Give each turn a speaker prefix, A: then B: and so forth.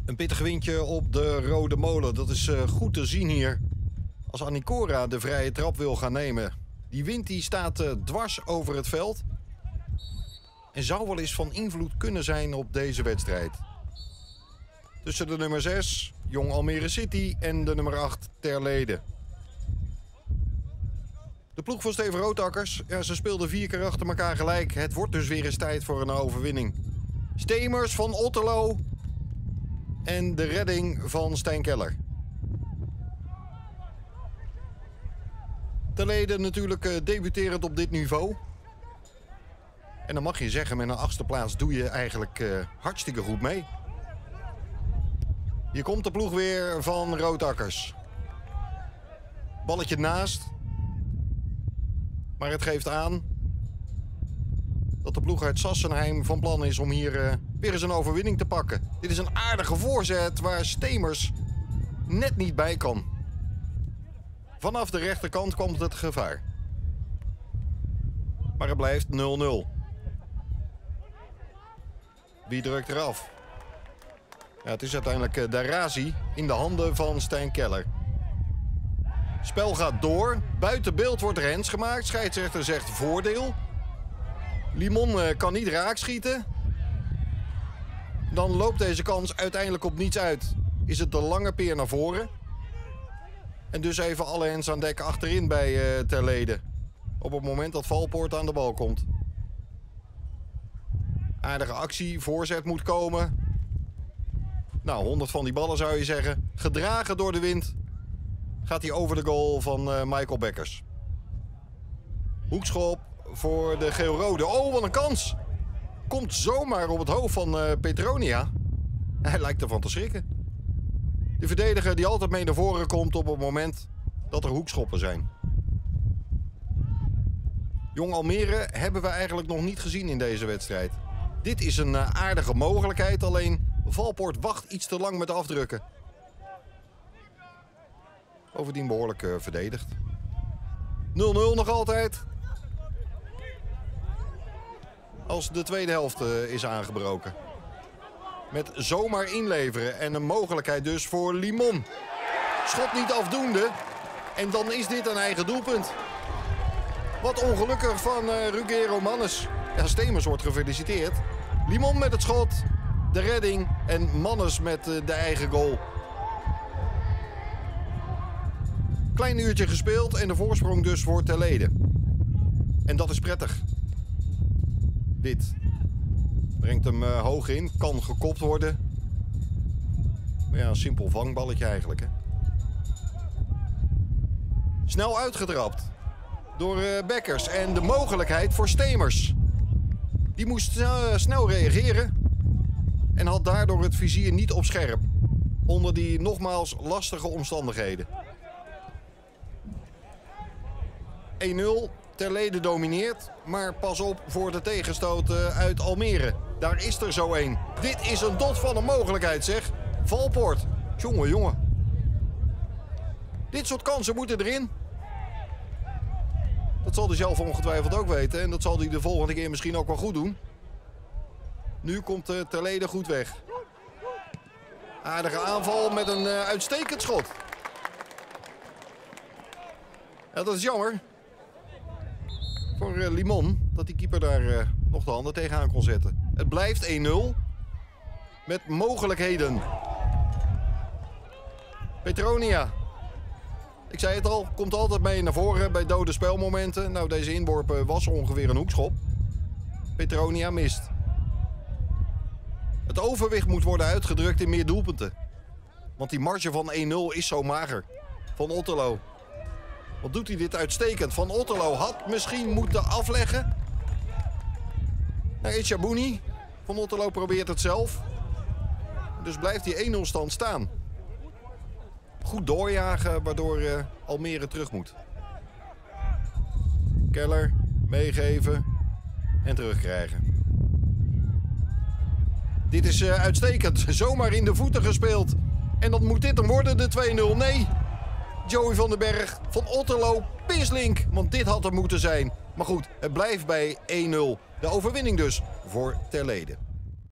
A: Een pittig windje op de Rode Molen. Dat is goed te zien hier. Als Anicora de vrije trap wil gaan nemen. Die wind die staat dwars over het veld. En zou wel eens van invloed kunnen zijn op deze wedstrijd. Tussen de nummer 6, Jong Almere City, en de nummer 8, Terlede. De ploeg van Steven Rootakkers, ja, ze speelden 4 keer achter elkaar gelijk. Het wordt dus weer eens tijd voor een overwinning. Stemers van Otterlo en de redding van Stijn Keller. Terlede natuurlijk debuterend op dit niveau. En dan mag je zeggen, met een 8e plaats doe je eigenlijk hartstikke goed mee. Hier komt de ploeg weer van Rootakkers. Balletje naast. Maar het geeft aan dat de ploeg uit Sassenheim van plan is om hier weer eens een overwinning te pakken. Dit is een aardige voorzet waar Stemers net niet bij kan. Vanaf de rechterkant komt het gevaar. Maar het blijft 0-0. Wie drukt eraf? Ja, het is uiteindelijk Darazi in de handen van Stijn Keller. Spel gaat door. Buiten beeld wordt er hands gemaakt. Scheidsrechter zegt voordeel. Limon kan niet raakschieten. Dan loopt deze kans uiteindelijk op niets uit. Is het de lange peer naar voren. En dus even alle hands aan dek achterin bij Terlede. Op het moment dat Valpoort aan de bal komt. Aardige actie. Voorzet moet komen. Nou, 100 van die ballen zou je zeggen. Gedragen door de wind. Gaat hij over de goal van Michael Bekkers. Hoekschop voor de geel-rode. Oh, wat een kans! Komt zomaar op het hoofd van Petronia. Hij lijkt ervan te schrikken. De verdediger die altijd mee naar voren komt op het moment dat er hoekschoppen zijn. Jong Almere hebben we eigenlijk nog niet gezien in deze wedstrijd. Dit is een aardige mogelijkheid, alleen Valpoort wacht iets te lang met afdrukken. Bovendien behoorlijk verdedigd. 0-0 nog altijd. Als de tweede helft is aangebroken. Met zomaar inleveren en een mogelijkheid dus voor Limon. Schot niet afdoende. En dan is dit een eigen doelpunt. Wat ongelukkig van Ruggero Mannes. Ja, Stemers wordt gefeliciteerd. Limon met het schot. De redding. En Mannes met de eigen goal. Klein uurtje gespeeld en de voorsprong dus voor Terlede. En dat is prettig. Dit brengt hem hoog in. Kan gekopt worden. Maar ja, een simpel vangballetje eigenlijk. Hè? Snel uitgetrapt. Door Bekkers. En de mogelijkheid voor Stemers. Die moest snel reageren. En had daardoor het vizier niet op scherp. Onder die nogmaals lastige omstandigheden. 1-0. Terlede domineert. Maar pas op voor de tegenstoot uit Almere. Daar is er zo een. Dit is een dot van een mogelijkheid, zeg. Valpoort. Jongen, jongen. Dit soort kansen moeten erin. Dat zal hij zelf ongetwijfeld ook weten. En dat zal hij de volgende keer misschien ook wel goed doen. Nu komt Terlede goed weg. Aardige aanval met een uitstekend schot. Ja, dat is jammer. Voor Limon. Dat die keeper daar nog de handen tegenaan kon zetten. Het blijft 1-0. Met mogelijkheden. Petronia. Ik zei het al, komt altijd mee naar voren bij dode spelmomenten. Nou, deze inworp was ongeveer een hoekschop. Petronia mist. Het overwicht moet worden uitgedrukt in meer doelpunten. Want die marge van 1-0 is zo mager. Van Otterlo. Wat doet hij dit uitstekend. Van Otterlo had misschien moeten afleggen. Naar Echabouni. Van Otterlo probeert het zelf. Dus blijft die 1-0 stand staan. Goed doorjagen, waardoor Almere terug moet. Keller, meegeven en terugkrijgen. Dit is uitstekend. Zomaar in de voeten gespeeld. En dan moet dit hem worden, de 2-0. Nee, Joey van den Berg van Otterlo, pislink. Want dit had er moeten zijn. Maar goed, het blijft bij 1-0. De overwinning dus voor Terlede.